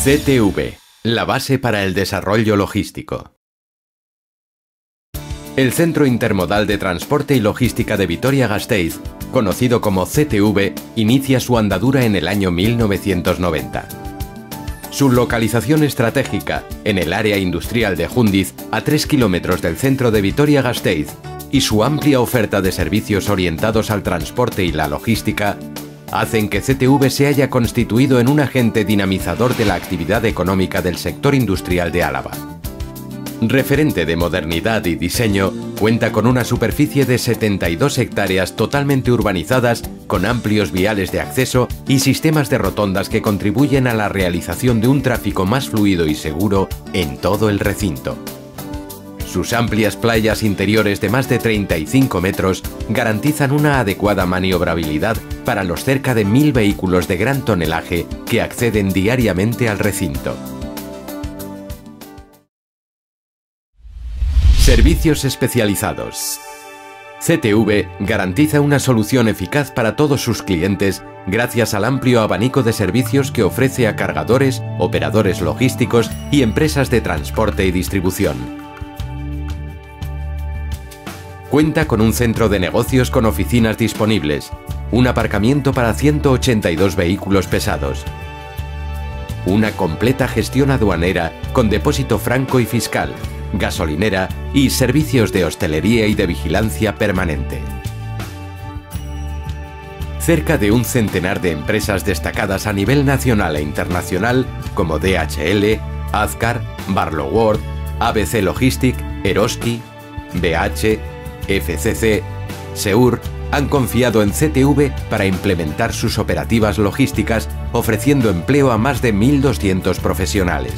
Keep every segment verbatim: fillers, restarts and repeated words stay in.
C T V, la base para el desarrollo logístico. El Centro Intermodal de Transporte y Logística de Vitoria-Gasteiz, conocido como C T V, inicia su andadura en el año mil novecientos noventa. Su localización estratégica, en el área industrial de Jundiz, a tres kilómetros del centro de Vitoria-Gasteiz, y su amplia oferta de servicios orientados al transporte y la logística, hacen que C T V se haya constituido en un agente dinamizador de la actividad económica del sector industrial de Álava. Referente de modernidad y diseño, cuenta con una superficie de setenta y dos hectáreas totalmente urbanizadas, con amplios viales de acceso y sistemas de rotondas que contribuyen a la realización de un tráfico más fluido y seguro en todo el recinto. Sus amplias playas interiores de más de treinta y cinco metros garantizan una adecuada maniobrabilidad para los cerca de mil vehículos de gran tonelaje que acceden diariamente al recinto. Servicios especializados. C T V garantiza una solución eficaz para todos sus clientes gracias al amplio abanico de servicios que ofrece a cargadores, operadores logísticos y empresas de transporte y distribución. Cuenta con un centro de negocios con oficinas disponibles, un aparcamiento para ciento ochenta y dos vehículos pesados, una completa gestión aduanera con depósito franco y fiscal, gasolinera y servicios de hostelería y de vigilancia permanente. Cerca de un centenar de empresas destacadas a nivel nacional e internacional como D H L, Azcar, Barloworld, A B C Logistic, Eroski, B H, F C C, Seur, han confiado en C T V para implementar sus operativas logísticas, ofreciendo empleo a más de mil doscientos profesionales.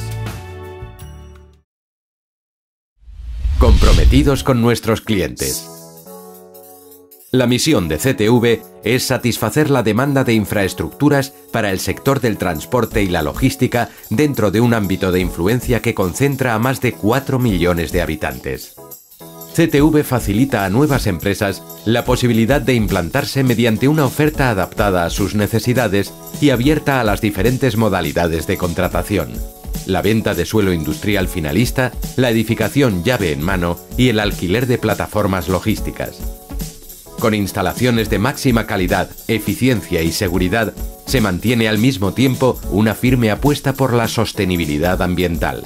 Comprometidos con nuestros clientes. La misión de C T V es satisfacer la demanda de infraestructuras para el sector del transporte y la logística dentro de un ámbito de influencia que concentra a más de cuatro millones de habitantes. C T V facilita a nuevas empresas la posibilidad de implantarse mediante una oferta adaptada a sus necesidades y abierta a las diferentes modalidades de contratación: la venta de suelo industrial finalista, la edificación llave en mano y el alquiler de plataformas logísticas. Con instalaciones de máxima calidad, eficiencia y seguridad, se mantiene al mismo tiempo una firme apuesta por la sostenibilidad ambiental.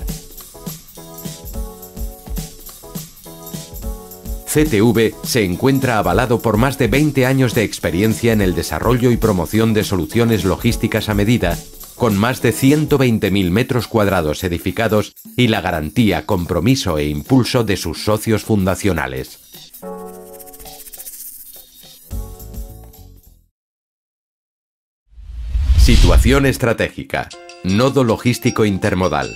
C T V se encuentra avalado por más de veinte años de experiencia en el desarrollo y promoción de soluciones logísticas a medida, con más de ciento veinte mil metros cuadrados edificados y la garantía, compromiso e impulso de sus socios fundacionales. Situación estratégica. Nodo logístico intermodal.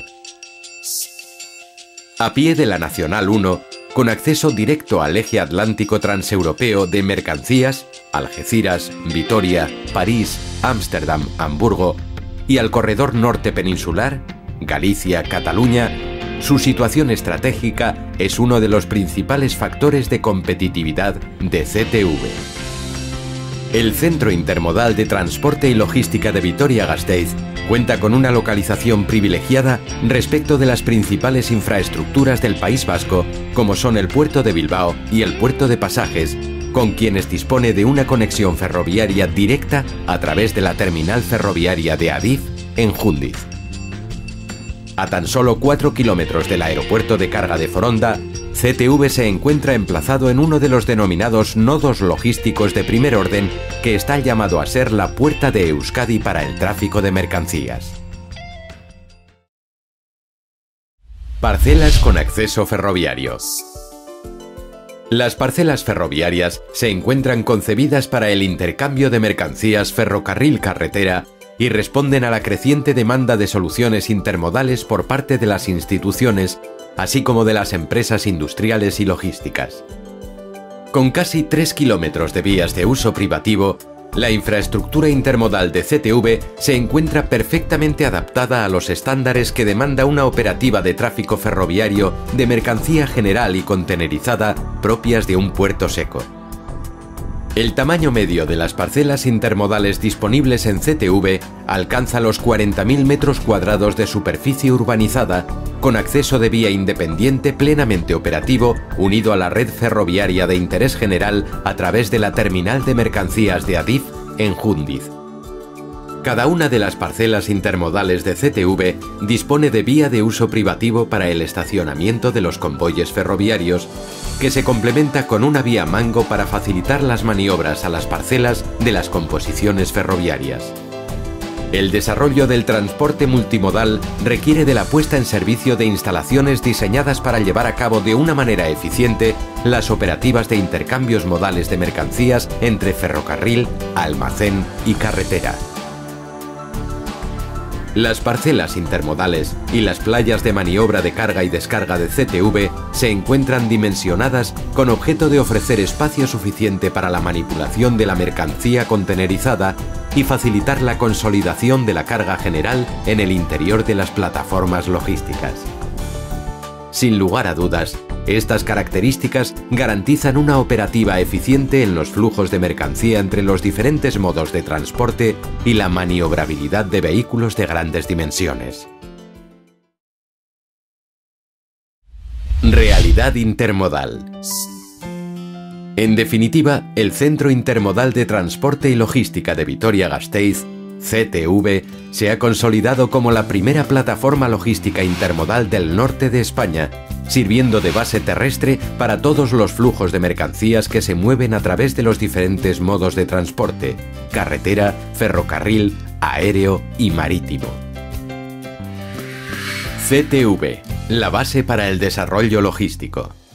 A pie de la Nacional uno, con acceso directo al eje atlántico transeuropeo de mercancías, Algeciras, Vitoria, París, Ámsterdam, Hamburgo, y al corredor norte peninsular, Galicia, Cataluña, su situación estratégica es uno de los principales factores de competitividad de C T V. El Centro Intermodal de Transporte y Logística de Vitoria-Gasteiz cuenta con una localización privilegiada respecto de las principales infraestructuras del País Vasco, como son el puerto de Bilbao y el puerto de Pasajes, con quienes dispone de una conexión ferroviaria directa a través de la terminal ferroviaria de Adif en Jundiz. A tan solo cuatro kilómetros del aeropuerto de carga de Foronda, C T V se encuentra emplazado en uno de los denominados nodos logísticos de primer orden que está llamado a ser la puerta de Euskadi para el tráfico de mercancías. Parcelas con acceso ferroviario. Las parcelas ferroviarias se encuentran concebidas para el intercambio de mercancías ferrocarril-carretera y responden a la creciente demanda de soluciones intermodales por parte de las instituciones, así como de las empresas industriales y logísticas. Con casi tres kilómetros de vías de uso privativo, la infraestructura intermodal de C T V se encuentra perfectamente adaptada a los estándares que demanda una operativa de tráfico ferroviario de mercancía general y contenerizada propias de un puerto seco. El tamaño medio de las parcelas intermodales disponibles en C T V alcanza los cuarenta mil metros cuadrados de superficie urbanizada, con acceso de vía independiente plenamente operativo, unido a la red ferroviaria de interés general a través de la terminal de mercancías de Adif en Júndiz. Cada una de las parcelas intermodales de C T V dispone de vía de uso privativo para el estacionamiento de los convoyes ferroviarios, que se complementa con una vía mango para facilitar las maniobras a las parcelas de las composiciones ferroviarias. El desarrollo del transporte multimodal requiere de la puesta en servicio de instalaciones diseñadas para llevar a cabo de una manera eficiente las operativas de intercambios modales de mercancías entre ferrocarril, almacén y carretera. Las parcelas intermodales y las playas de maniobra de carga y descarga de C T V se encuentran dimensionadas con objeto de ofrecer espacio suficiente para la manipulación de la mercancía contenerizada y facilitar la consolidación de la carga general en el interior de las plataformas logísticas. Sin lugar a dudas, estas características garantizan una operativa eficiente en los flujos de mercancía entre los diferentes modos de transporte y la maniobrabilidad de vehículos de grandes dimensiones. Realidad intermodal. En definitiva, el Centro Intermodal de Transporte y Logística de Vitoria-Gasteiz, C T V, se ha consolidado como la primera plataforma logística intermodal del norte de España, sirviendo de base terrestre para todos los flujos de mercancías que se mueven a través de los diferentes modos de transporte: carretera, ferrocarril, aéreo y marítimo. C T V, la base para el desarrollo logístico.